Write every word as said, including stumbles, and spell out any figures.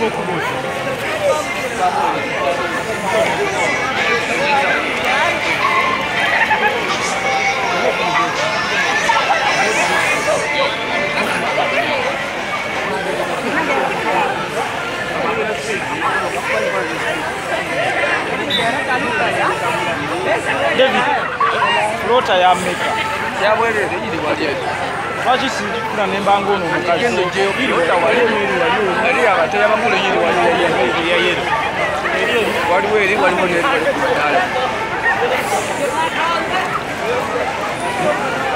David, rota ya meka. Ya bwere yiri wali. Lwaki sindikula nembango ono mukazi. Gendo je rota wali wali. Ali abate yabamule yiri wali ya yero. Wali wali wali wali wali.